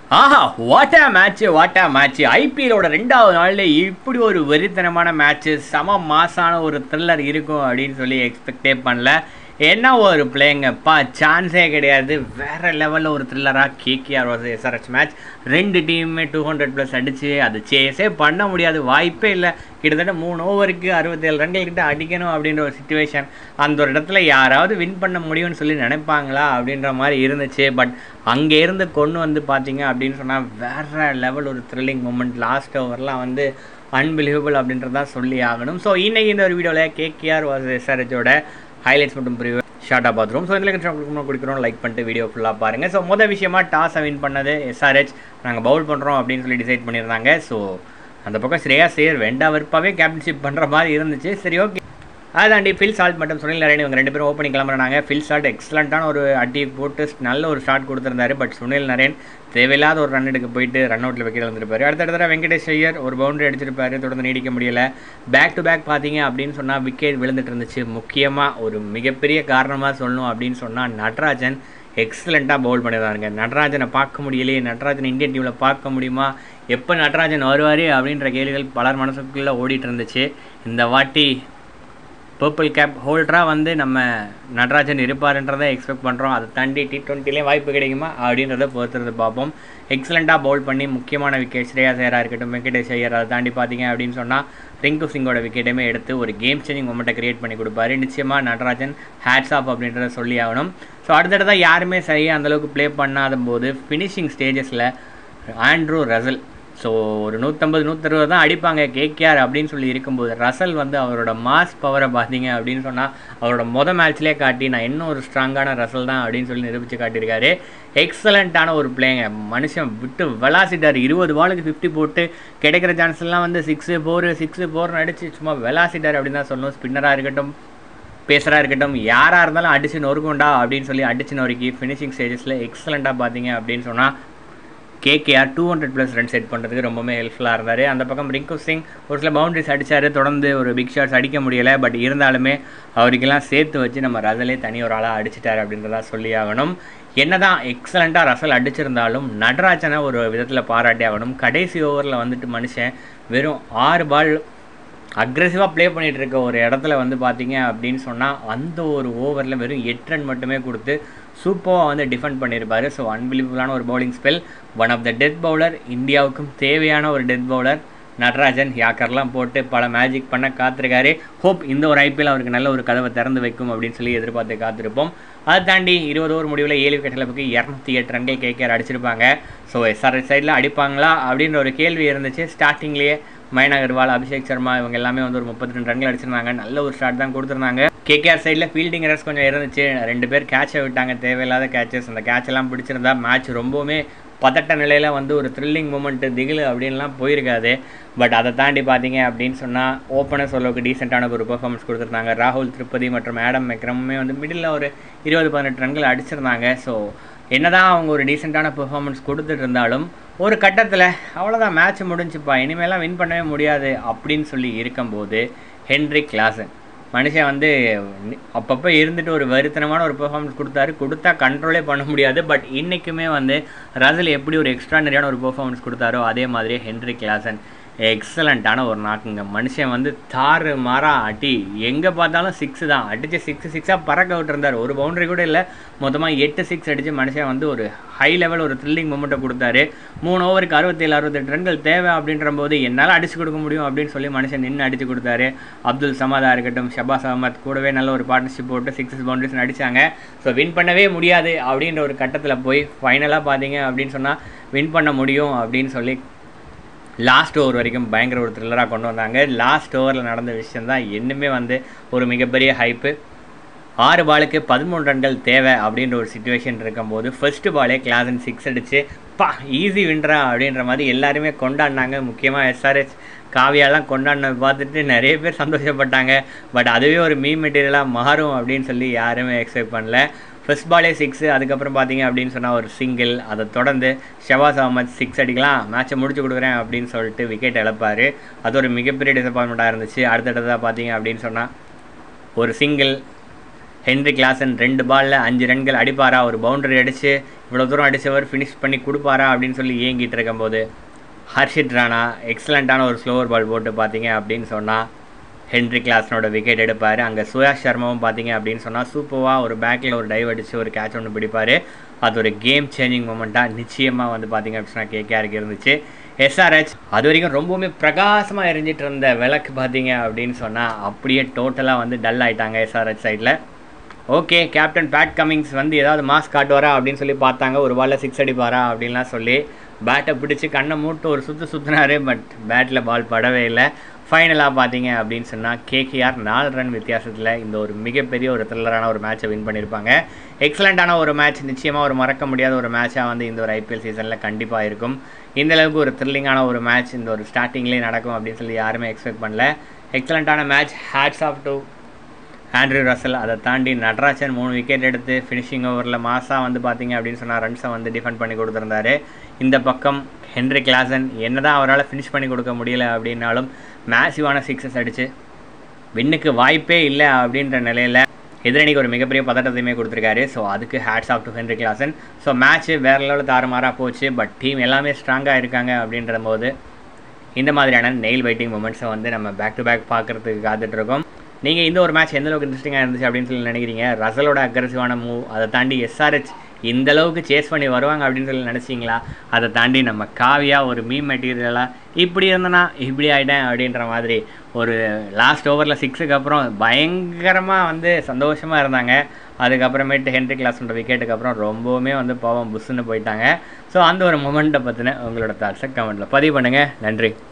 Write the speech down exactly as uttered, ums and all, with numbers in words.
ஆஹா வாட்டா match வாட்டா match ஐபிஎலோட ரெண்டாவது நாளில் இப்படி ஒரு வெறித்தனமான மேட்ச்சு செம மாசான ஒரு த்ரில்லர் இருக்கும் அப்படின்னு சொல்லி எக்ஸ்பெக்டே பண்ணல. என்ன ஒரு பிளேங்கப்பா, சான்ஸே கிடையாது. வேறு லெவலில் ஒரு த்ரில்லராக கேகேஆர் வர்சஸ் எஸ்ஆர்ஹெச் மேட்ச். ரெண்டு டீமுமே டூ ஹண்ட்ரட் ப்ளஸ் அடித்து அது சேஸே பண்ண முடியாது, வாய்ப்பே இல்லை. கிட்டத்தட்ட மூணு ஓவருக்கு அறுபத்தேழு ரன்கள் கிட்ட அடிக்கணும் அப்படின்ற ஒரு சுச்சுவேஷன். அந்த ஒரு இடத்துல யாராவது வின் பண்ண முடியும்னு சொல்லி நினைப்பாங்களா அப்படின்ற மாதிரி இருந்துச்சு. பட் அங்கே இருந்து கொண்டு வந்து பார்த்தீங்க அப்படின்னு சொன்னால் வேறு லெவல் ஒரு த்ரில்லிங் மூமெண்ட். லாஸ்ட் ஓவர்லாம் வந்து அன்பிலீவபிள் அப்படின்றதான் சொல்லி ஆகணும். ஸோ இன்றைக்கி இந்த ஒரு வீடியோவில் கேகேஆர் வர்சஸ் எஸ்ஆர்ஹெச்சோட ஹைலைட்ஸ் மட்டும் ப்ரிவியூ ஷார்ட்டாக பார்த்துருவோம். ஸோ இதில் உங்களுக்கு கொடுக்குறோம், லைக் பண்ணிட்டு வீடியோ ஃபுல்லாக பாருங்கள். ஸோ மொதல் விஷயமா டாஸை வின் பண்ணது எஸ்ஆர்ஹெச். நாங்கள் பவுல் பண்ணுறோம் அப்படின்னு சொல்லி டிசைட் பண்ணியிருந்தாங்க. ஸோ அந்த பக்கம் ஸ்ரேயாஸ் ஐயர் வெண்டா வெறுப்பாகவே கேப்டன்ஷிப் பண்ணுற மாதிரி இருந்துச்சு. சரி, ஓகே. அதாண்டி ஃபில் சால்ட் மட்டும் சுனில் நரேன் இவங்க ரெண்டு பேரும் ஓப்பனிங் கிளம்புறாங்க. ஃபில் சால்ட் எக்ஸலண்ட்டான ஒரு அட்டி போட்டு நல்ல ஒரு ஷாட் கொடுத்துருந்தாரு. பட் சுனில் நரேன் தேவையில்லாத ஒரு ரன் எடுக்க போயிட்டு ரன் அவுட்டில் விக்கெட் வந்துருப்பாரு. அடுத்தடுத்த வெங்கடேஷ் ஐயர் ஒரு பவுண்டரி அடிச்சிருப்பாரு, தொடர்ந்து நீடிக்க முடியலை. பேக் டு பேக் பார்த்தீங்க அப்படின்னு சொன்னால் விக்கெட் விழுந்துட்டு இருந்துச்சு. முக்கியமாக ஒரு மிகப்பெரிய காரணமாக சொல்லணும் அப்படின்னு சொன்னால் நடராஜன் எக்ஸலண்ட்டாக பவுல் பண்ணிடுறாருங்க. நடராஜனை பார்க்க முடியலையே, நடராஜன் இந்தியன் டீமில் பார்க்க முடியுமா, எப்போ நடராஜன் வருவார் அப்படின்ற கேள்விகள் பலர் மனசுக்குள்ளே ஓடிட்டு இருந்துச்சு. இந்த வாட்டி பர்பிள் கேப் ஹோல்டராக வந்து நம்ம நடராஜன் இருப்பார்ன்றதை எக்ஸ்பெக்ட் பண்ணுறோம். அதை தாண்டி டி ட்வெண்ட்டிலே வாய்ப்பு கிடைக்குமா அப்படின்றத பொறுத்துறது பார்ப்போம். எக்ஸலண்ட்டாக பவுல் பண்ணி முக்கியமான விக்கெட் ஸ்ரேயாஸ் ஐயராக இருக்கட்டும், வெங்கடேஷ் ஐயர், அதை தாண்டி பார்த்தீங்க அப்படின்னு சொன்னால் ரிங்கு சிங்கோட விக்கெட்டுமே எடுத்து ஒரு கேம் சேஞ்சிங் மொமெண்ட்டை கிரியேட் பண்ணி கொடுப்பாரு. நிச்சயமாக நடராஜன் ஹேட்ஸ் ஆஃப் அப்படின்றத சொல்லி ஆகணும். ஸோ அடுத்தடுத்த யாருமே சரியாக அந்தளவுக்கு ப்ளே பண்ணாத போது ஃபினிஷிங் ஸ்டேஜஸில் ஆண்ட்ரூ ரசல் ஸோ ஒரு நூற்றம்பது நூற்றறுபது தான் அடிப்பாங்க கேகேஆர் அப்படின்னு சொல்லி இருக்கும்போது ரசல் வந்து அவரோட மாஸ் பவரை பார்த்தீங்க அப்படின்னு சொன்னால் அவரோட மொதல் மேட்ச்லேயே காட்டி நான் இன்னும் ஒரு ஸ்ட்ராங்கான ரசல் தான் அப்படின்னு சொல்லி நிரூபித்து காட்டியிருக்காரு. எக்ஸலண்ட்டான ஒரு பிளேங்க. மனுஷன் விட்டு வெலாசிட்டார். இருபது பாலுக்கு ஃபிஃப்டி போட்டு கிடைக்கிற சான்ஸ்லாம் வந்து சிக்ஸு ஃபோரு சிக்ஸு ஃபோர்னு அடித்து சும்மா வெலாசிட்டார் அப்படின்னு தான் சொல்லணும். ஸ்பின்னராக இருக்கட்டும், பேசராக இருக்கட்டும், யாராக இருந்தாலும் அடிச்சு நொறுக்குண்டா அப்படின்னு சொல்லி அடிச்சு நொறுக்கி ஃபினிஷிங் ஸ்டேஜஸில் எக்ஸலண்ட்டாக பார்த்தீங்க அப்படின்னு சொன்னால் KKR two hundred plus run set பண்ணுறதுக்கு ரொம்பவே ஹெல்ப்ஃபுல்லாக இருந்தார். அந்த பக்கம் ரிங்கு சிங் ஒரு சில பவுண்டரிஸ் அடித்தார், தொடர்ந்து ஒரு பிக் ஷாட்ஸ் அடிக்க முடியலை. பட் இருந்தாலுமே அவருக்கெல்லாம் சேர்த்து வச்சு நம்ம ரசலே தனி ஒரு ஆளாக அடிச்சிட்டார் அப்படின்றதா சொல்லி ஆகணும். என்ன தான் எக்ஸலண்ட்டாக ரசல் அடிச்சிருந்தாலும் நடராஜனை ஒரு விதத்தில் பாராட்டி ஆகணும். கடைசி ஓவரில் வந்துட்டு மனுஷன் வெறும் ஆறு பால் அக்ரெசிவாக ப்ளே பண்ணிகிட்டு இருக்க ஒரு இடத்துல வந்து பார்த்தீங்க அப்படின்னு சொன்னால் அந்த ஒரு ஓவரில் வெறும் எட்டு ரன் மட்டுமே கொடுத்து சூப்பராக வந்து டிஃபெண்ட் பண்ணியிருப்பார். ஸோ அன்பிலீவபிளான ஒரு bowling spell. One of the death bowler, இந்தியாவுக்கும் தேவையான ஒரு டெத் பவுலர் நடராஜன். யாக்கர்லாம் போட்டு பல மேஜிக் பண்ண காத்திருக்காரு. ஹோப் இந்த ஒரு ஐபிஎல் அவருக்கு நல்ல ஒரு கதவை திறந்து வைக்கும் அப்படின்னு சொல்லி எதிர்பார்த்து காத்திருப்போம். அதை தாண்டி இருபது ஓவர் முடிவில் ஏழு விக்கெட் இழப்புக்கு இரநூத்தி எட்டு ரன்கள் கேகேஆர் அடிச்சிருப்பாங்க. ஸோ எஸ்ஆர்ஹெச் சைடில் அடிப்பாங்களா அப்படின்ற ஒரு கேள்வி இருந்துச்சு. ஸ்டார்டிங்லேயே மைன் அகர்வால், அபிஷேக் சர்மா இவங்க எல்லாமே வந்து ஒரு முப்பத்தி ரெண்டு ரன்கள் அடிச்சிருந்தாங்க. நல்ல ஒரு ஸ்டார்ட் தான் கொடுத்துருந்தாங்க. கேகேஆர் சைடில் ஃபீல்டிங் எரர்ஸ் கொஞ்சம் இருந்துச்சு. ரெண்டு பேர் கேட்சை விட்டாங்க, தேவையில்லாத கேட்சஸ். அந்த கேட்ச் எல்லாம் பிடிச்சிருந்தா மேட்ச் ரொம்பவுமே பதட்ட நிலையில் வந்து ஒரு த்ரில்லிங் மூமெண்ட்டு திகில் அப்படின்லாம் போயிருக்காது. பட் அதை தாண்டி பார்த்தீங்க அப்படின்னு சொன்னால் ஓப்பனர்ஸ் அளவுக்கு டீசெண்டான ஒரு பெர்ஃபார்மன்ஸ் கொடுத்துருந்தாங்க. ராகுல் திரிபதி மற்றும் ஆடம் மெக்ரமுமே வந்து மிடில் ஒரு இருபது பதினெட்டு ரன்கள் அடிச்சிருந்தாங்க. ஸோ என்ன தான் அவங்க ஒரு டீசெண்டான பெர்ஃபார்மன்ஸ் கொடுத்துட்டு இருந்தாலும் ஒரு கட்டத்தில் அவ்வளோதான், மேட்ச் முடிஞ்சுப்பா, இனிமேலாம் வின் பண்ணவே முடியாது அப்படின்னு சொல்லி இருக்கும்போது ஹென்ரிக் கிளாசன் மனுஷன் வந்து அப்பப்போ இருந்துட்டு ஒரு வருத்தனமான ஒரு பெர்ஃபார்மன்ஸ் கொடுத்தாரு. கொடுத்தா கண்ட்ரோலே பண்ண முடியாது. பட் இன்றைக்குமே வந்து ரசல் எப்படி ஒரு எக்ஸ்ட்ரானரியான ஒரு பெர்ஃபார்மன்ஸ் கொடுத்தாரோ அதே மாதிரியே ஹென்ரிக் கிளாசன் எக்ஸலண்ட்டான ஒரு நாக்குங்க. மனுஷன் வந்து தாறு மாறா அடி, எங்கே பார்த்தாலும் சிக்ஸு தான் அடித்து சிக்ஸு சிக்ஸாக பறக்க விட்டுருந்தார். ஒரு பவுண்டரி கூட இல்லை, மொத்தமாக எட்டு சிக்ஸ் அடித்து மனுஷன் வந்து ஒரு ஹை லெவல் ஒரு த்ரில்லிங் மூமெண்ட்டை கொடுத்தாரு. மூணு ஓவருக்கு அறுபத்தேழு அறுபத்தெட்டு ரன்கள் தேவை அப்படின்ற போது என்னால் அடிச்சு கொடுக்க முடியும் அப்படின்னு சொல்லி மனுஷன் நின்று அடித்து கொடுத்தாரு. அப்துல் சமாதா இருக்கட்டும், ஷபாஸ் அகமத் கூடவே நல்ல ஒரு பார்ட்னர்ஷிப் போட்டு சிக்ஸஸ் பவுண்டரிஸ் அடித்தாங்க. ஸோ வின் பண்ணவே முடியாது அப்படின்ற ஒரு கட்டத்தில் போய் ஃபைனலாக பார்த்தீங்க அப்படின்னு சொன்னால் வின் பண்ண முடியும் அப்படின்னு சொல்லி லாஸ்ட் ஓவர் வரைக்கும் பயங்கர ஒரு த்ரில்லராக கொண்டு வந்தாங்க. லாஸ்ட் ஓவரில் நடந்த விஷயந்தான் இன்னுமே வந்து ஒரு மிகப்பெரிய ஹைப்பு. ஆறு பாலுக்கு பதிமூணு ரன்கள் தேவை அப்படின்ற ஒரு சுச்சுவேஷன் இருக்கும்போது ஃபர்ஸ்ட்டு பாலே கிளாசன் சிக்ஸ் அடித்து பா ஈஸி வின்றா அப்படின்ற மாதிரி எல்லாருமே கொண்டாடினாங்க. முக்கியமாக எஸ்ஆர்ஹெச் காவியாலாம் கொண்டாடின பார்த்துட்டு நிறைய பேர் சந்தோஷப்பட்டாங்க. பட் அதுவே ஒரு மீம் மெட்டீரியலாக மாறும் அப்படின்னு சொல்லி யாருமே எக்ஸ்பெக்ட் பண்ணல. ஃபர்ஸ்ட் பாலே சிக்ஸு, அதுக்கப்புறம் பார்த்தீங்க அப்படின்னு சொன்னால் ஒரு சிங்கிள், அதை தொடர்ந்து ஷபாஸ் அகமத் சிக்ஸ் அடிக்கலாம், மேட்சை முடிச்சு கொடுக்குறேன் அப்படின்னு சொல்லிட்டு விக்கெட் இழப்பார். அது ஒரு மிகப்பெரிய டிசப்பாயின்மெண்ட்டாக இருந்துச்சு. அடுத்தடுத்ததாக பார்த்தீங்க அப்படின்னு சொன்னால் ஒரு சிங்கிள், ஹென்ரி கிளாசன் ரெண்டு பாலில் அஞ்சு ரன்கள் அடிப்பாரா, ஒரு பவுண்டரி அடித்து இவ்வளோ தூரம் அடித்தவர் ஃபினிஷ் பண்ணி கொடுப்பாரா அப்படின்னு சொல்லி ஏங்கிட்டு இருக்கும்போது ஹர்ஷித் ராணா எக்ஸலண்ட்டான ஒரு ஸ்லோவர் பால் போட்டு பார்த்தீங்க அப்படின்னு சொன்னால் ஹென்ரி கிளாசனோட விக்கெட் எடுப்பார். அங்கே சுயாஷ் சர்மாவும் பார்த்தீங்க அப்படின்னு சொன்னால் சூப்பராக ஒரு பேக்கில் ஒரு டைவ் அடித்து ஒரு கேட்ச் ஒன்று பிடிப்பார். அது ஒரு கேம் சேஞ்சிங் மூமெண்ட்டாக நிச்சயமாக வந்து பார்த்தீங்க அப்படின்னு சொன்னால் கேகேஆருக்கு இருந்துச்சு. எஸ்ஆர்ஹெச் அது வரைக்கும் ரொம்பவுமே பிரகாசமாக எரிஞ்சிட்டு இருந்த விளக்கு பார்த்தீங்க அப்படின்னு சொன்னால் அப்படியே டோட்டலாக வந்து டல் ஆகிட்டாங்க எஸ்ஆர்ஹெச் சைடில். ஓகே, கேப்டன் பேட் கமிங்ஸ் வந்து ஏதாவது மாஸ் காட்டுவாரா அப்படின்னு சொல்லி பார்த்தாங்க. ஒரு பாலில் சிக்ஸ் அடிப்பாரா அப்படின்லாம் சொல்லி பேட்டை பிடிச்சி கண்ணை மூட்டு ஒரு சுற்று சுற்றினாரு. பட் பேட்டில் பால் படவே இல்லை. ஃபைனலாக பார்த்தீங்க அப்படின்னு சொன்னால் கேகேஆர் நாலு ரன் வித்தியாசத்தில் இந்த ஒரு மிகப்பெரிய ஒரு த்ரில்லரான ஒரு மேட்சை வின் பண்ணியிருப்பாங்க. எக்ஸலண்ட்டான ஒரு மேட்ச், நிச்சயமாக ஒரு மறக்க முடியாத ஒரு மேட்சாக வந்து இந்த ஒரு ஐபிஎல் சீசனில் கண்டிப்பாக இருக்கும். இந்தளவுக்கு ஒரு த்ரில்லிங்கான ஒரு மேட்ச் இந்த ஒரு ஸ்டார்டிங்லேயே நடக்கும் அப்படின்னு சொல்லி யாருமே எக்ஸ்பெக்ட் பண்ணல. எக்ஸலண்ட்டான match. Hats off to Andre Russell. அதை தாண்டி நடராஜன் மூணு விக்கெட் எடுத்து ஃபினிஷிங் ஓவரில் மாசாக வந்து பார்த்தீங்க அப்படின்னு சொன்னால் ரன்ஸை வந்து டிஃபெண்ட் பண்ணி கொடுத்துருந்தாரு. இந்த பக்கம் ஹென்ரி கிளாசன் என்ன தான் அவரால் ஃபினிஷ் பண்ணி கொடுக்க முடியல அப்படின்னாலும் மேசிவான சிக்ஸஸ் அடித்து வின்னுக்கு வாய்ப்பே இல்லை அப்படின்ற நிலையில் எதிரணிக்கு ஒரு மிகப்பெரிய பதட்டத்தையுமே கொடுத்துருக்காரு. ஸோ அதுக்கு hats off to Henry Klaasen. So match வேறு லெவலில் தாறுமாறாக போச்சு. பட் டீம் எல்லாமே ஸ்ட்ராங்காக இருக்காங்க அப்படின்ற போது இந்த மாதிரியான நெயில் பைட்டிங் மூமெண்ட்ஸை வந்து நம்ம பேக் டு பேக் பார்க்குறதுக்கு காத்துட்ருக்கோம். நீங்கள் இந்த ஒரு மேட்ச் எந்தளவுக்கு இன்ட்ரெஸ்டிங்காக இருந்துச்சு அப்படின்னு சொல்லி நினைக்கிறீங்க? ரசலோட அக்ரெசிவான மூவ், அதை தாண்டி எஸ்ஆர்ஹெச் இந்தளவுக்கு சேஸ் பண்ணி வருவாங்க அப்படின்னு சொல்லி நினச்சிங்களா? அதை தாண்டி நம்ம காவியாக ஒரு மீம் மெட்டீரியலாக இப்படி இருந்தனா இப்படி ஆகிட்டேன் அப்படின்ற மாதிரி ஒரு லாஸ்ட் ஓவரில் சிக்ஸுக்கு அப்புறம் பயங்கரமாக வந்து சந்தோஷமாக இருந்தாங்க. அதுக்கப்புறமேட்டு ஹென்ரி கிளாசனோட விக்கெட்டுக்கு அப்புறம் ரொம்பவுமே வந்து பாவம் புஷ்ஷுன்னு போயிட்டாங்க. ஸோ அந்த ஒரு மொமெண்ட்டை பற்றின உங்களோட தாட்ஸை கமெண்ட்டில் பதிவு பண்ணுங்கள். நன்றி.